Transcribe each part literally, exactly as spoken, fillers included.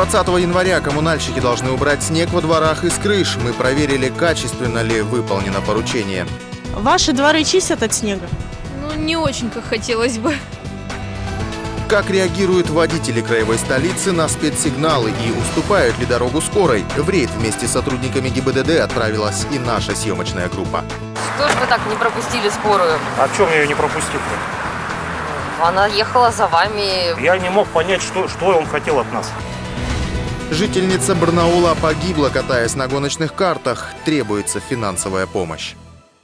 двадцатого января коммунальщики должны убрать снег во дворах и с крыш. Мы проверили, качественно ли выполнено поручение. Ваши дворы чистят от снега? Ну, не очень, как хотелось бы. Как реагируют водители краевой столицы на спецсигналы и уступают ли дорогу скорой? В рейд вместе с сотрудниками ГИБДД отправилась и наша съемочная группа. Что ж вы так не пропустили скорую? А в чем я ее не пропустил-то? Она ехала за вами. Я не мог понять, что, что он хотел от нас. Жительница Барнаула погибла, катаясь на гоночных картах. Требуется финансовая помощь.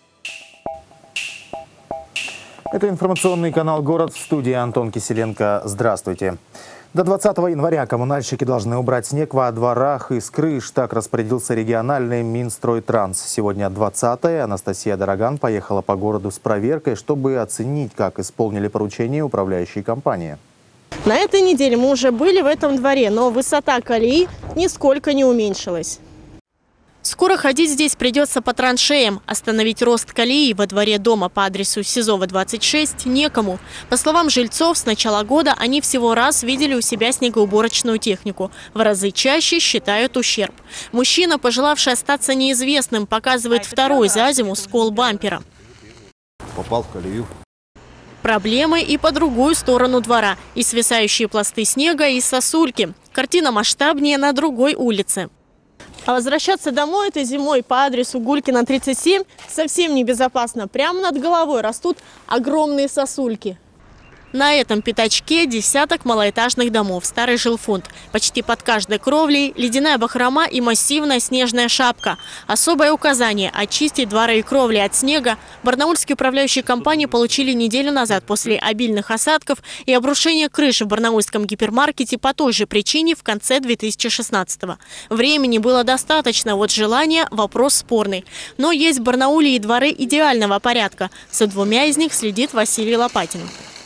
Это информационный канал «Город», в студии Антон Киселенко. Здравствуйте. До двадцатого января коммунальщики должны убрать снег во дворах и с крыш. Так распорядился региональный Минстройтранс. Сегодня двадцатое. Анастасия Дороган поехала по городу с проверкой, чтобы оценить, как исполнили поручение управляющей компании. На этой неделе мы уже были в этом дворе, но высота колеи нисколько не уменьшилась. Скоро ходить здесь придется по траншеям. Остановить рост колеи во дворе дома по адресу Сизова, двадцать шесть некому. По словам жильцов, с начала года они всего раз видели у себя снегоуборочную технику. В разы чаще считают ущерб. Мужчина, пожелавший остаться неизвестным, показывает второй за зиму скол бампера. Попал в колею. Проблемы и по другую сторону двора. И свисающие пласты снега, и сосульки. Картина масштабнее на другой улице. А возвращаться домой этой зимой по адресу Гулькина, тридцать семь совсем небезопасно. Прямо над головой растут огромные сосульки. На этом пятачке десяток малоэтажных домов, старый жилфонд. Почти под каждой кровлей ледяная бахрома и массивная снежная шапка. Особое указание – очистить дворы и кровли от снега барнаульские управляющие компании получили неделю назад после обильных осадков и обрушения крыши в барнаульском гипермаркете по той же причине в конце две тысячи шестнадцатого. Времени было достаточно, вот желание – вопрос спорный. Но есть в Барнауле и дворы идеального порядка. За двумя из них следит Василий Лопатин.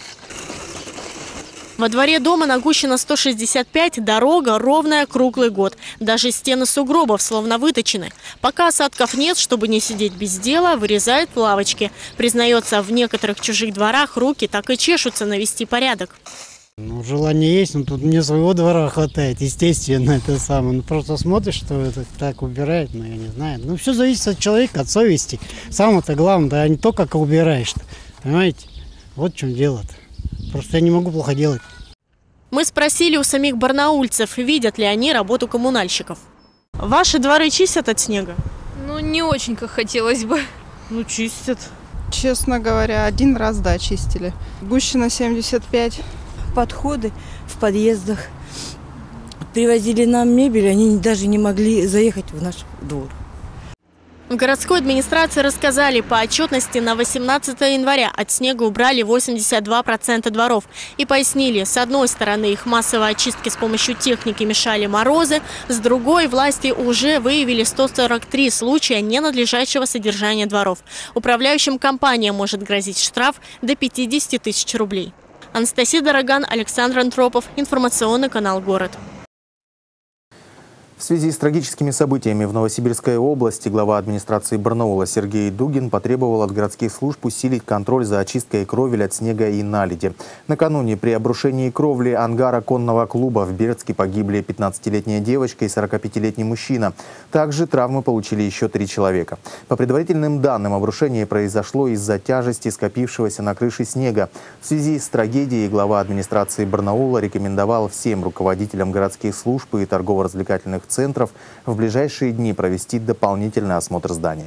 Во дворе дома на Гущина сто шестьдесят пять дорога ровная круглый год. Даже стены сугробов словно выточены. Пока осадков нет, чтобы не сидеть без дела, вырезают лавочки. Признается, в некоторых чужих дворах руки так и чешутся навести порядок. Ну, желание есть, но тут мне своего двора хватает, естественно, это самое. Ну, просто смотришь, что это так убирает, но я не знаю. Ну, все зависит от человека, от совести. Самое-то главное, да, не то, как убираешь-то, понимаете? Вот в чем дело-то. Просто я не могу плохо делать. Мы спросили у самих барнаульцев, видят ли они работу коммунальщиков. Ваши дворы чистят от снега? Ну, не очень, как хотелось бы. Ну, чистят. Честно говоря, один раз, да, чистили. Гущина семьдесят пять. Подходы в подъездах. Привозили нам мебель, они даже не могли заехать в наш двор. В городской администрации рассказали, по отчетности на восемнадцатое января от снега убрали восемьдесят два процента дворов. И пояснили, с одной стороны их массовой очистке с помощью техники мешали морозы, с другой власти уже выявили сто сорок три случая ненадлежащего содержания дворов. Управляющим компаниям может грозить штраф до пятидесяти тысяч рублей. Анастасия Дороган, Александр Антропов, информационный канал «Город». В связи с трагическими событиями в Новосибирской области глава администрации Барнаула Сергей Дугин потребовал от городских служб усилить контроль за очисткой кровель от снега и наледи. Накануне при обрушении кровли ангара конного клуба в Бердске погибли пятнадцатилетняя девочка и сорокапятилетний мужчина. Также травмы получили еще три человека. По предварительным данным, обрушение произошло из-за тяжести скопившегося на крыше снега. В связи с трагедией глава администрации Барнаула рекомендовал всем руководителям городских служб и торгово-развлекательных центров в ближайшие дни провести дополнительный осмотр здания.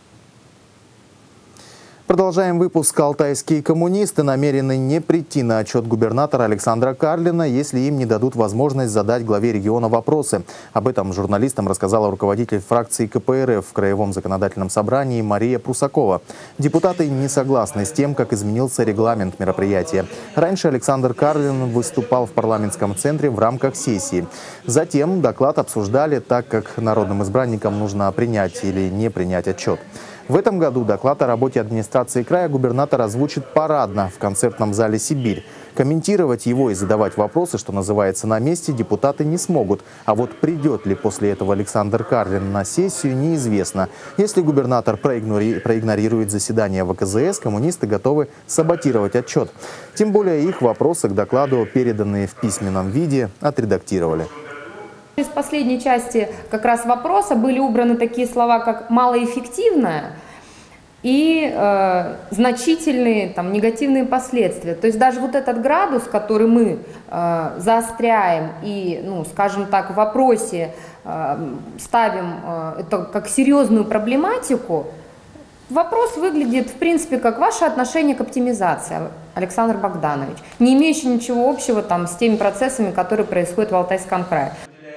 Продолжаем выпуск. Алтайские коммунисты намерены не прийти на отчет губернатора Александра Карлина, если им не дадут возможность задать главе региона вопросы. Об этом журналистам рассказала руководитель фракции ка пэ эр эф в Краевом законодательном собрании Мария Прусакова. Депутаты не согласны с тем, как изменился регламент мероприятия. Раньше Александр Карлин выступал в парламентском центре в рамках сессии. Затем доклад обсуждали, так как народным избранникам нужно принять или не принять отчет. В этом году доклад о работе администрации края губернатор озвучит парадно в концертном зале «Сибирь». Комментировать его и задавать вопросы, что называется, на месте, депутаты не смогут. А вот придет ли после этого Александр Карлин на сессию, неизвестно. Если губернатор проигнори... проигнорирует заседание вэ ка зэ эс, коммунисты готовы саботировать отчет. Тем более их вопросы к докладу, переданные в письменном виде, отредактировали. Из последней части как раз вопроса были убраны такие слова, как «малоэффективная» и э, значительные там, негативные последствия. То есть даже вот этот градус, который мы э, заостряем и, ну, скажем так, в вопросе э, ставим э, это как серьезную проблематику, вопрос выглядит, в принципе, как ваше отношение к оптимизации, Александр Богданович, не имеющий ничего общего там, с теми процессами, которые происходят в Алтайском крае.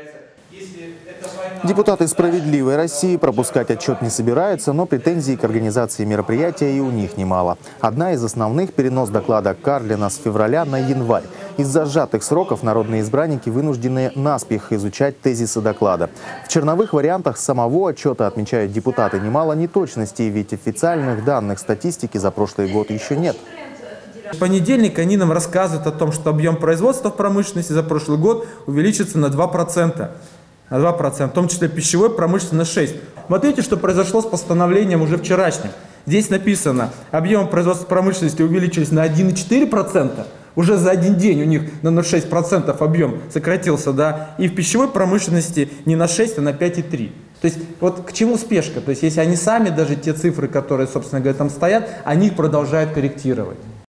Депутаты «Справедливой России» пропускать отчет не собираются, но претензий к организации мероприятия и у них немало. Одна из основных – перенос доклада Карлина с февраля на январь. Из-за сжатых сроков народные избранники вынуждены наспех изучать тезисы доклада. В черновых вариантах самого отчета, отмечают депутаты, немало неточностей, ведь официальных данных статистики за прошлый год еще нет. В понедельник они нам рассказывают о том, что объем производства в промышленности за прошлый год увеличится на два процента. На два процента, в том числе пищевой промышленности на шесть процентов. Смотрите, что произошло с постановлением уже вчерашним. Здесь написано, объем производства промышленности увеличились на один и четыре десятых процента. Уже за один день у них на ноль целых шесть десятых процента объем сократился, да. И в пищевой промышленности не на шесть, а на пять и три десятых. То есть вот к чему спешка? То есть если они сами, даже те цифры, которые, собственно говоря, там стоят, они их продолжают корректировать.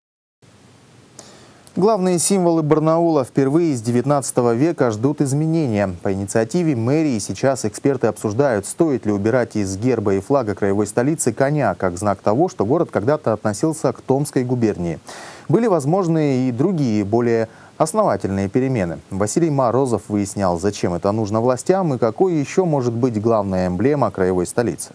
Главные символы Барнаула впервые с девятнадцатого века ждут изменения. По инициативе мэрии сейчас эксперты обсуждают, стоит ли убирать из герба и флага краевой столицы коня, как знак того, что город когда-то относился к Томской губернии. Были возможны и другие, более основательные перемены. Василий Морозов выяснял, зачем это нужно властям и какой еще может быть главная эмблема краевой столицы.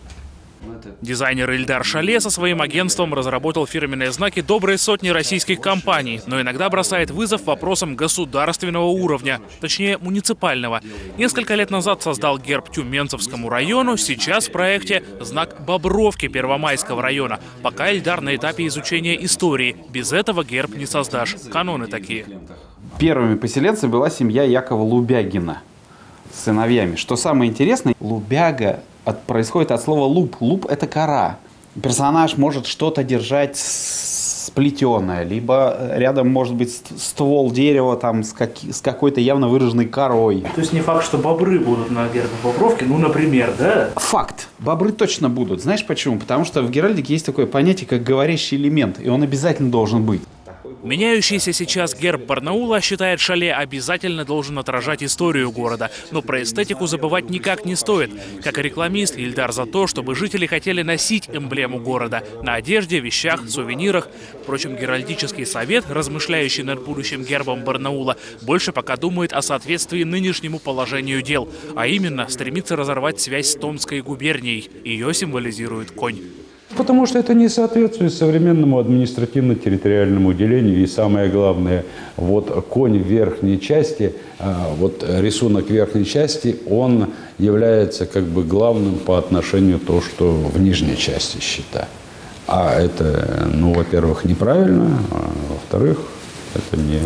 Дизайнер Ильдар Шале со своим агентством разработал фирменные знаки доброй сотни российских компаний, но иногда бросает вызов вопросам государственного уровня, точнее муниципального. Несколько лет назад создал герб Тюменцевскому району, сейчас в проекте знак Бобровки Первомайского района. Пока Ильдар на этапе изучения истории. Без этого герб не создашь. Каноны такие. Первыми поселенцами была семья Якова Лубягина с сыновьями. Что самое интересное, Лубяга От, происходит от слова луп. Луп – это кора. Персонаж может что-то держать сплетенное, либо рядом может быть ствол дерева там, с, как, с какой-то явно выраженной корой. То есть не факт, что бобры будут на гербе Бобровки, ну, например, да? Факт. Бобры точно будут. Знаешь почему? Потому что в геральдике есть такое понятие, как говорящий элемент, и он обязательно должен быть. Меняющийся сейчас герб Барнаула, считает Шале, обязательно должен отражать историю города. Но про эстетику забывать никак не стоит. Как и рекламист, Ильдар за то, чтобы жители хотели носить эмблему города на одежде, вещах, сувенирах. Впрочем, Геральдический совет, размышляющий над будущим гербом Барнаула, больше пока думает о соответствии нынешнему положению дел. А именно, стремится разорвать связь с Томской губернией. Ее символизирует конь. Потому что это не соответствует современному административно-территориальному делению. И самое главное, вот конь в верхней части, вот рисунок верхней части, он является как бы главным по отношению к тому, что в нижней части щита. А это, ну, во-первых, неправильно, а во-вторых, это не,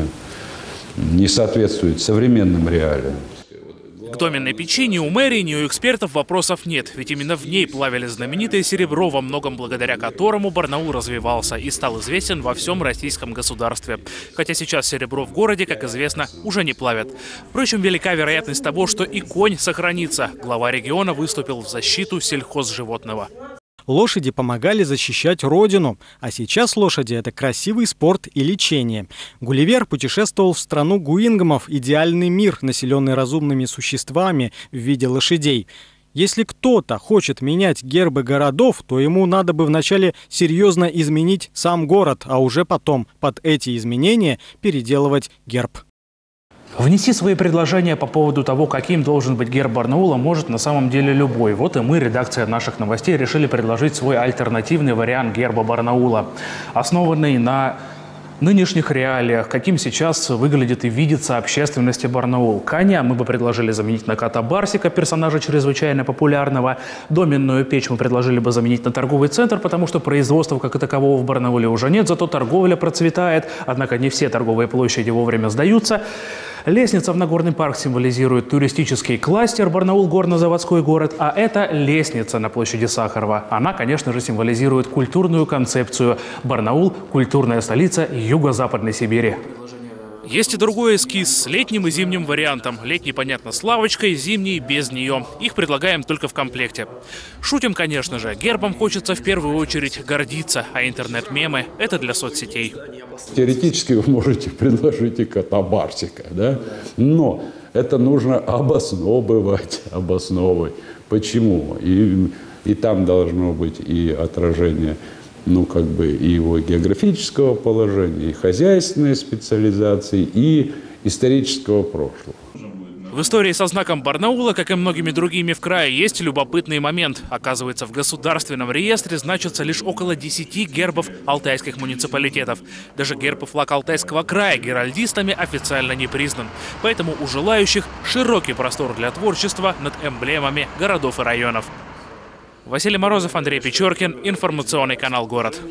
не соответствует современным реалиям. К доменной печи ни у мэрии, ни у экспертов вопросов нет. Ведь именно в ней плавили знаменитое серебро, во многом благодаря которому Барнаул развивался и стал известен во всем российском государстве. Хотя сейчас серебро в городе, как известно, уже не плавят. Впрочем, велика вероятность того, что и конь сохранится. Глава региона выступил в защиту сельхозживотного. Лошади помогали защищать родину, а сейчас лошади – это красивый спорт и лечение. Гулливер путешествовал в страну гуингамов, идеальный мир, населенный разумными существами в виде лошадей. Если кто-то хочет менять гербы городов, то ему надо бы вначале серьезно изменить сам город, а уже потом под эти изменения переделывать герб. Внеси свои предложения по поводу того, каким должен быть герб Барнаула, может на самом деле любой. Вот и мы, редакция наших новостей, решили предложить свой альтернативный вариант герба Барнаула, основанный на нынешних реалиях, каким сейчас выглядит и видится общественности Барнаул. Коня мы бы предложили заменить на кота Барсика, персонажа чрезвычайно популярного. Доменную печь мы предложили бы заменить на торговый центр, потому что производства как и такового в Барнауле уже нет, зато торговля процветает. Однако не все торговые площади вовремя сдаются. Лестница в Нагорный парк символизирует туристический кластер Барнаул – горно-заводской город, а это лестница на площади Сахарова. Она, конечно же, символизирует культурную концепцию Барнаул – культурная столица Юго-Западной Сибири. Есть и другой эскиз с летним и зимним вариантом. Летний, понятно, с лавочкой, зимний без нее. Их предлагаем только в комплекте. Шутим, конечно же. Гербом хочется в первую очередь гордиться, а интернет-мемы – это для соцсетей. Теоретически вы можете предложить и кота Барсика, да? Но это нужно обосновывать, обосновывать. Почему? И, и там должно быть и отражение, ну, как бы, и его географического положения, и хозяйственной специализации, и исторического прошлого. В истории со знаком Барнаула, как и многими другими в крае, есть любопытный момент. Оказывается, в государственном реестре значатся лишь около десяти гербов алтайских муниципалитетов. Даже герб и флаг Алтайского края геральдистами официально не признан. Поэтому у желающих широкий простор для творчества над эмблемами городов и районов. Василий Морозов, Андрей Печоркин, информационный канал «Город».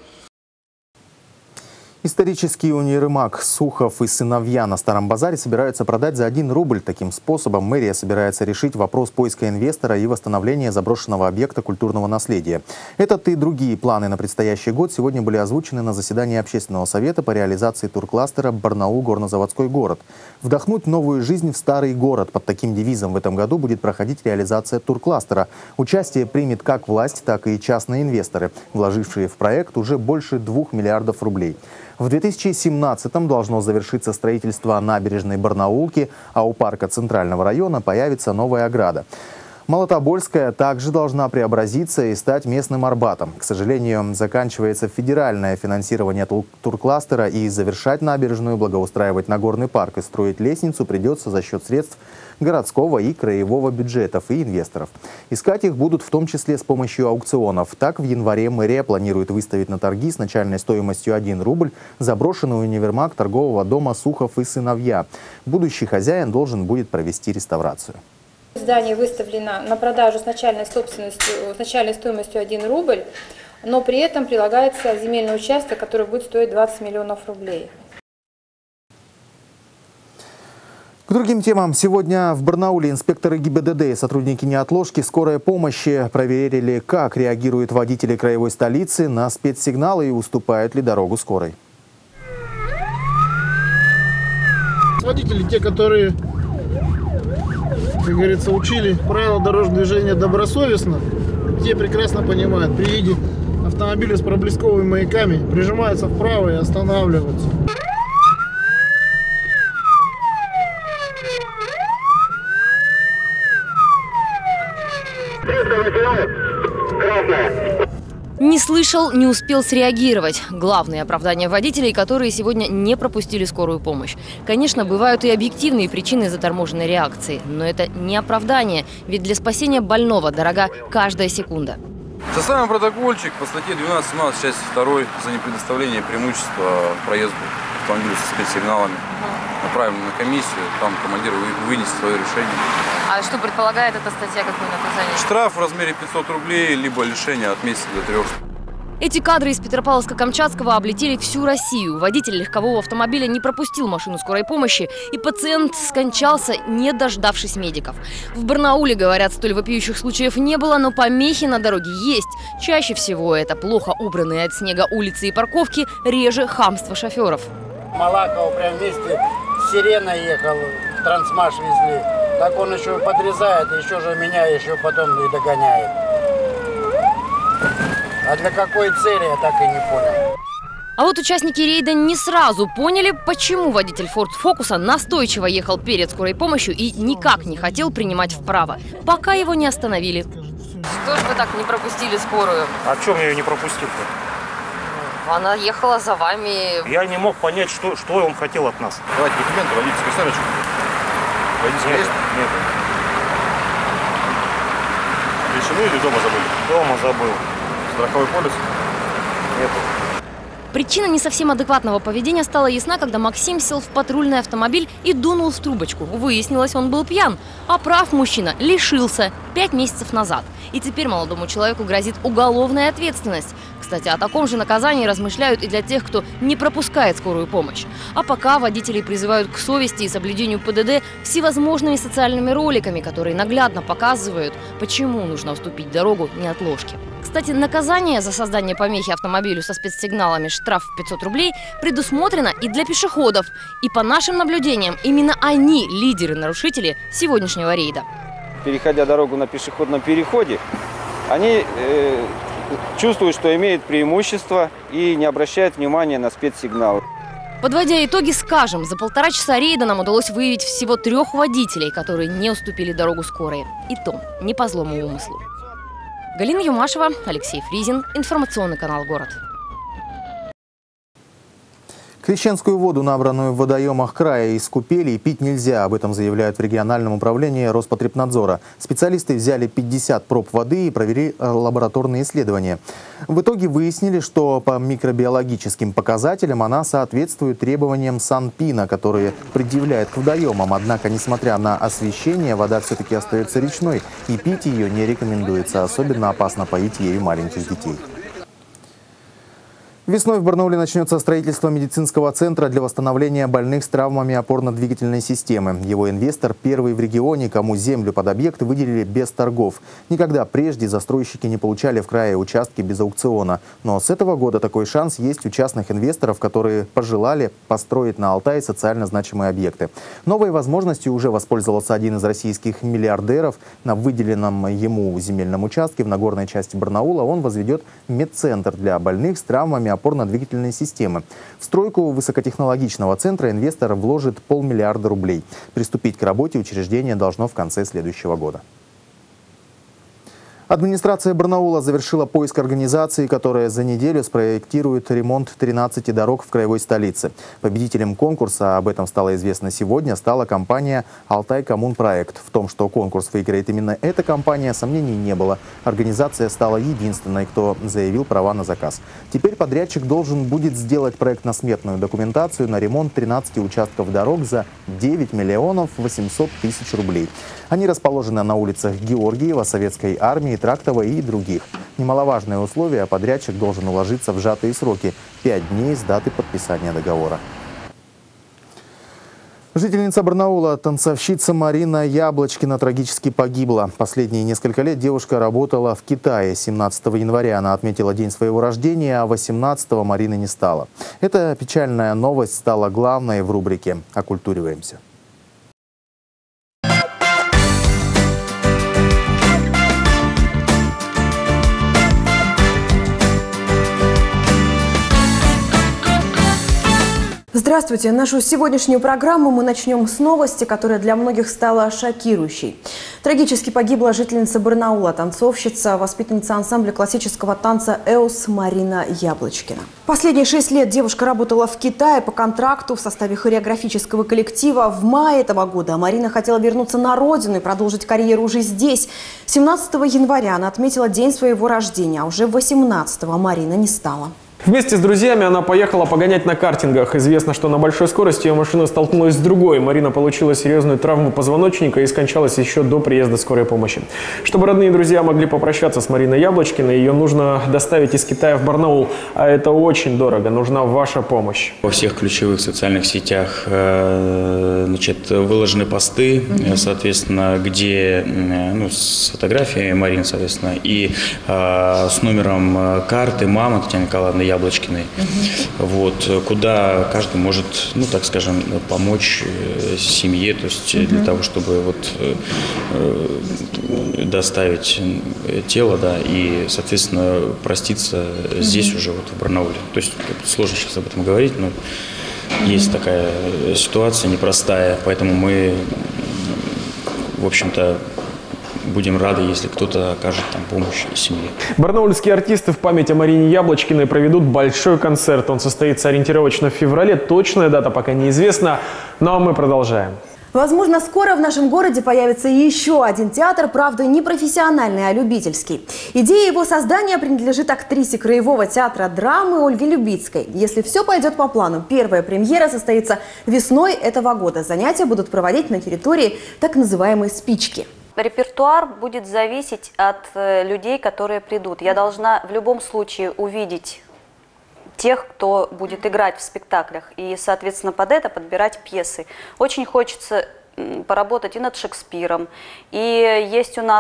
Исторический универмаг «Сухов и сыновья» на Старом базаре собираются продать за один рубль. Таким способом мэрия собирается решить вопрос поиска инвестора и восстановления заброшенного объекта культурного наследия. Этот и другие планы на предстоящий год сегодня были озвучены на заседании Общественного совета по реализации туркластера «Барнаул. Горнозаводской город». Вдохнуть новую жизнь в старый город. Под таким девизом в этом году будет проходить реализация туркластера. Участие примет как власть, так и частные инвесторы, вложившие в проект уже больше двух миллиардов рублей. В две тысячи семнадцатом должно завершиться строительство набережной Барнаулки, а у парка Центрального района появится новая ограда. Молотобольская также должна преобразиться и стать местным Арбатом. К сожалению, заканчивается федеральное финансирование туркластера, и завершать набережную, благоустраивать Нагорный парк и строить лестницу придется за счет средств городского и краевого бюджетов и инвесторов. Искать их будут в том числе с помощью аукционов. Так, в январе мэрия планирует выставить на торги с начальной стоимостью один рубль заброшенный универмаг торгового дома «Сухов и сыновья». Будущий хозяин должен будет провести реставрацию. Здание выставлено на продажу с начальной, собственностью, с начальной стоимостью один рубль, но при этом прилагается земельный участок, который будет стоить двадцать миллионов рублей. К другим темам. Сегодня в Барнауле инспекторы ГИБДД и сотрудники неотложки скорой помощи проверили, как реагируют водители краевой столицы на спецсигналы и уступают ли дорогу скорой. Водители, те, которые, как говорится, учили правила дорожного движения добросовестно, те прекрасно понимают, при виде автомобиля с проблесковыми маяками прижимаются вправо и останавливаются. Не слышал, не успел среагировать. Главное оправдание водителей, которые сегодня не пропустили скорую помощь. Конечно, бывают и объективные причины заторможенной реакции, но это не оправдание, ведь для спасения больного дорога каждая секунда. Составим протокольчик по статье двенадцать семнадцать, часть второй за непредоставление преимущества проезду автомобиля со спецсигналами. Направим на комиссию, там командир вынесет свое решение. А что предполагает эта статья, какое наказание? Штраф в размере пятьсот рублей, либо лишение от месяца до трех. Эти кадры из Петропавловска-Камчатского облетели всю Россию. Водитель легкового автомобиля не пропустил машину скорой помощи, и пациент скончался, не дождавшись медиков. В Барнауле, говорят, столь вопиющих случаев не было, но помехи на дороге есть. Чаще всего это плохо убранные от снега улицы и парковки, реже хамство шоферов. Малахов прям вместе с сиреной ехал, трансмаш везли. Так он еще подрезает, еще же меня еще потом и догоняет. А для какой цели, я так и не понял. А вот участники рейда не сразу поняли, почему водитель Ford Focus настойчиво ехал перед скорой помощью и никак не хотел принимать вправо, пока его не остановили. Что ж вы так не пропустили скорую? А в чем я ее не пропустил-то? Она ехала за вами. Я не мог понять, что, что он хотел от нас. Давайте документы, водительскую сумочку. Водительскую нет, есть? Нет. Лишены или дома забыли? Дома забыл. Страховой полис? Нет. Причина не совсем адекватного поведения стала ясна, когда Максим сел в патрульный автомобиль и дунул в трубочку. Выяснилось, он был пьян, а прав мужчина лишился пять месяцев назад. И теперь молодому человеку грозит уголовная ответственность. Кстати, о таком же наказании размышляют и для тех, кто не пропускает скорую помощь. А пока водителей призывают к совести и соблюдению ПДД всевозможными социальными роликами, которые наглядно показывают, почему нужно уступить дорогу неотложке. К Кстати, наказание за создание помехи автомобилю со спецсигналами, штраф в пятьсот рублей, предусмотрено и для пешеходов. И по нашим наблюдениям, именно они лидеры-нарушители сегодняшнего рейда. Переходя дорогу на пешеходном переходе, они э, чувствуют, что имеют преимущество и не обращают внимания на спецсигналы. Подводя итоги, скажем, за полтора часа рейда нам удалось выявить всего трех водителей, которые не уступили дорогу скорой. И то не по злому умыслу. Галина Юмашева, Алексей Фризин, информационный канал «Город». Крещенскую воду, набранную в водоемах края из купелей, пить нельзя. Об этом заявляют в региональном управлении Роспотребнадзора. Специалисты взяли пятьдесят проб воды и провели лабораторные исследования. В итоге выяснили, что по микробиологическим показателям она соответствует требованиям Санпина, которые предъявляют к водоемам. Однако, несмотря на освещение, вода все-таки остается речной, и пить ее не рекомендуется. Особенно опасно поить ею маленьких детей. Весной в Барнауле начнется строительство медицинского центра для восстановления больных с травмами опорно-двигательной системы. Его инвестор первый в регионе, кому землю под объект выделили без торгов. Никогда прежде застройщики не получали в крае участки без аукциона. Но с этого года такой шанс есть у частных инвесторов, которые пожелали построить на Алтае социально значимые объекты. Новой возможностью уже воспользовался один из российских миллиардеров. На выделенном ему земельном участке в Нагорной части Барнаула он возведет медцентр для больных с травмами опорно-двигательной системы. В стройку высокотехнологичного центра инвестор вложит полмиллиарда рублей. Приступить к работе учреждение должно в конце следующего года. Администрация Барнаула завершила поиск организации, которая за неделю спроектирует ремонт тринадцати дорог в краевой столице. Победителем конкурса, об этом стало известно сегодня, стала компания «Алтай-Коммунпроект». В том, что конкурс выиграет именно эта компания, сомнений не было. Организация стала единственной, кто заявил права на заказ. Теперь подрядчик должен будет сделать проектно-сметную документацию на ремонт тринадцати участков дорог за девять миллионов восемьсот тысяч рублей. Они расположены на улицах Георгиева, Советской армии, Трактова и других. Немаловажное условие – подрядчик должен уложиться в сжатые сроки – пять дней с даты подписания договора. Жительница Барнаула, танцовщица Марина Яблочкина, трагически погибла. Последние несколько лет девушка работала в Китае. семнадцатого января она отметила день своего рождения, а восемнадцатого Марины не стало. Эта печальная новость стала главной в рубрике «Окультуриваемся». Здравствуйте! Нашу сегодняшнюю программу мы начнем с новости, которая для многих стала шокирующей. Трагически погибла жительница Барнаула, танцовщица, воспитанница ансамбля классического танца «Эос» Марина Яблочкина. Последние шесть лет девушка работала в Китае по контракту в составе хореографического коллектива. В мае этого года Марина хотела вернуться на родину и продолжить карьеру уже здесь. семнадцатого января она отметила день своего рождения, а уже восемнадцатого Марина не стала. Вместе с друзьями она поехала погонять на картингах. Известно, что на большой скорости ее машина столкнулась с другой. Марина получила серьезную травму позвоночника и скончалась еще до приезда скорой помощи. Чтобы родные и друзья могли попрощаться с Мариной Яблочкиной, ее нужно доставить из Китая в Барнаул. А это очень дорого. Нужна ваша помощь. Во всех ключевых социальных сетях значит, выложены посты, соответственно, где ну, с фотографией Марины, соответственно, и с номером карты мамы Татьяны Николаевны Яблочкиной, угу. вот, куда каждый может, ну, так скажем, помочь семье, то есть угу. для того, чтобы вот, э, доставить тело, да, и, соответственно, проститься угу. здесь уже, вот, в Барнауле. То есть сложно сейчас об этом говорить, но угу. есть такая ситуация непростая, поэтому мы, в общем-то, будем рады, если кто-то окажет там помощь семье. Барнаульские артисты в память о Марине Яблочкиной проведут большой концерт. Он состоится ориентировочно в феврале. Точная дата пока неизвестна. Ну а мы продолжаем. Возможно, скоро в нашем городе появится еще один театр, правда, не профессиональный, а любительский. Идея его создания принадлежит актрисе Краевого театра драмы Ольге Любицкой. Если все пойдет по плану, первая премьера состоится весной этого года. Занятия будут проводить на территории так называемой «Спички». Репертуар будет зависеть от людей, которые придут. Я должна в любом случае увидеть тех, кто будет играть в спектаклях, и, соответственно, под это подбирать пьесы. Очень хочется поработать и над Шекспиром, и есть у нас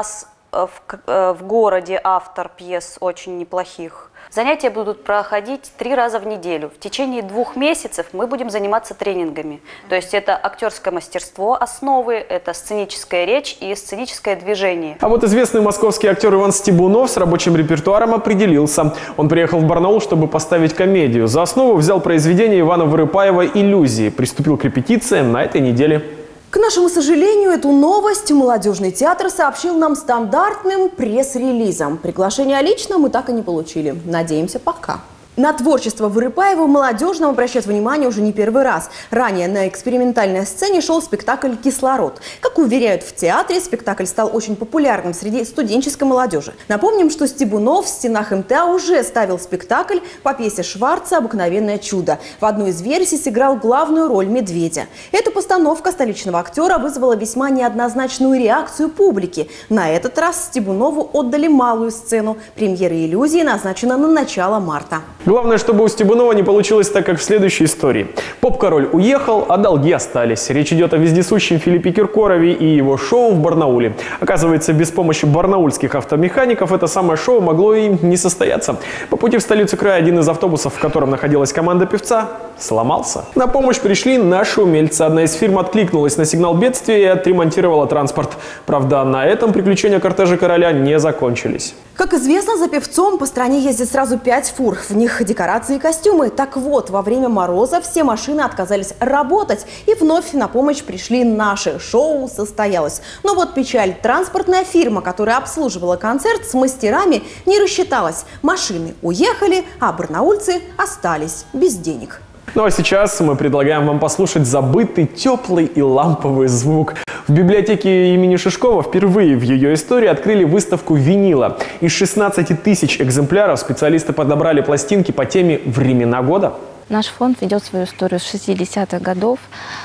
в, в городе автор пьес очень неплохих. Занятия будут проходить три раза в неделю. В течение двух месяцев мы будем заниматься тренингами. То есть это актерское мастерство, основы, это сценическая речь и сценическое движение. А вот известный московский актер Иван Стебунов с рабочим репертуаром определился. Он приехал в Барнаул, чтобы поставить комедию. За основу взял произведение Ивана Вырыпаева «Иллюзии». Приступил к репетициям на этой неделе. К нашему сожалению, эту новость молодежный театр сообщил нам стандартным пресс-релизом. Приглашение лично мы так и не получили. Надеемся, пока. На творчество Вырыпаева в молодежном обращают внимание уже не первый раз. Ранее на экспериментальной сцене шел спектакль «Кислород». Как уверяют в театре, спектакль стал очень популярным среди студенческой молодежи. Напомним, что Стебунов в стенах эм тэ а уже ставил спектакль по пьесе Шварца «Обыкновенное чудо». В одной из версий сыграл главную роль медведя. Эта постановка столичного актера вызвала весьма неоднозначную реакцию публики. На этот раз Стебунову отдали малую сцену. Премьера «Иллюзии» назначена на начало марта. Главное, чтобы у Стебунова не получилось так, как в следующей истории. Поп-король уехал, а долги остались. Речь идет о вездесущем Филиппе Киркорове и его шоу в Барнауле. Оказывается, без помощи барнаульских автомехаников это самое шоу могло и не состояться. По пути в столицу края один из автобусов, в котором находилась команда певца, сломался. На помощь пришли наши умельцы. Одна из фирм откликнулась на сигнал бедствия и отремонтировала транспорт. Правда, на этом приключения кортежа короля не закончились. Как известно, за певцом по стране ездит сразу пять фур. В них декорации и костюмы. Так вот, во время мороза все машины отказались работать. И вновь на помощь пришли наши. Шоу состоялось. Но вот печаль. Транспортная фирма, которая обслуживала концерт, с мастерами не рассчиталась. Машины уехали, а барнаульцы остались без денег. Ну а сейчас мы предлагаем вам послушать забытый, теплый и ламповый звук. В библиотеке имени Шишкова впервые в ее истории открыли выставку винила. Из шестнадцати тысяч экземпляров специалисты подобрали пластинки по теме «Времена года». Наш фонд ведет свою историю с шестидесятых годов,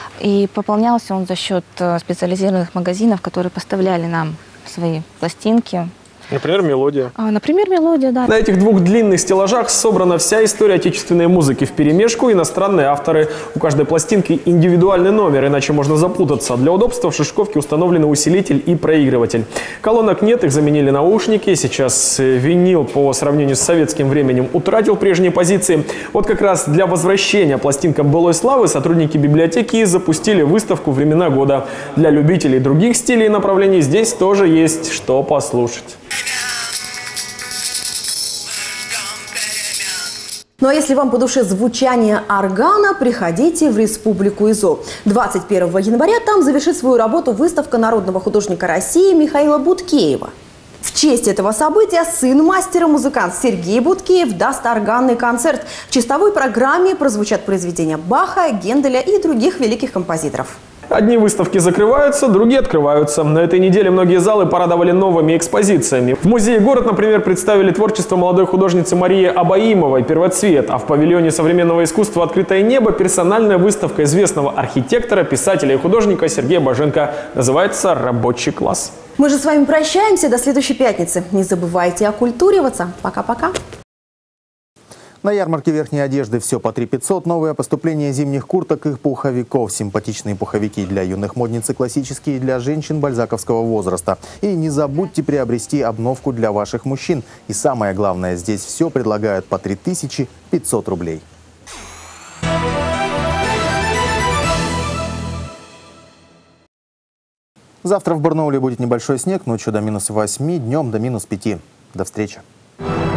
и пополнялся он за счет специализированных магазинов, которые поставляли нам свои пластинки. Например, «Мелодия». А, например, «Мелодия», да. На этих двух длинных стеллажах собрана вся история отечественной музыки вперемешку, иностранные авторы. У каждой пластинки индивидуальный номер, иначе можно запутаться. Для удобства в Шишковке установлены усилитель и проигрыватель. Колонок нет, их заменили наушники. Сейчас винил по сравнению с советским временем утратил прежние позиции. Вот как раз для возвращения пластинкам былой славы сотрудники библиотеки запустили выставку «Времена года». Для любителей других стилей и направлений здесь тоже есть что послушать. Ну а если вам по душе звучание органа, приходите в Республику ИЗО. двадцать первого января там завершит свою работу выставка народного художника России Михаила Буткеева. В честь этого события сын мастера-музыкант Сергей Буткеев даст органный концерт. В чистовой программе прозвучат произведения Баха, Генделя и других великих композиторов. Одни выставки закрываются, другие открываются. На этой неделе многие залы порадовали новыми экспозициями. В музее «Город», например, представили творчество молодой художницы Марии Абаимовой «Первоцвет», а в павильоне современного искусства «Открытое небо» персональная выставка известного архитектора, писателя и художника Сергея Боженко. Называется «Рабочий класс». Мы же с вами прощаемся до следующей пятницы. Не забывайте окультуриваться. Пока-пока. На ярмарке верхней одежды все по три пятьсот. Новое поступление зимних курток и пуховиков. Симпатичные пуховики для юных модниц и классические для женщин бальзаковского возраста. И не забудьте приобрести обновку для ваших мужчин. И самое главное, здесь все предлагают по три тысячи пятьсот рублей. Завтра в Барнауле будет небольшой снег, ночью до минус восьми, днем до минус пяти. До встречи.